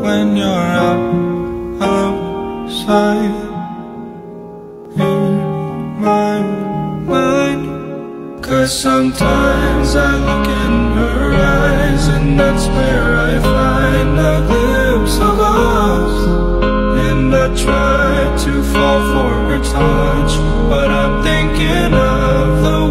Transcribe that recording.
when you're outside in my mind. 'Cause sometimes I look in her eyes, and that's where I find a glimpse of us. And I try to fall for her touch, but I'm thinking of the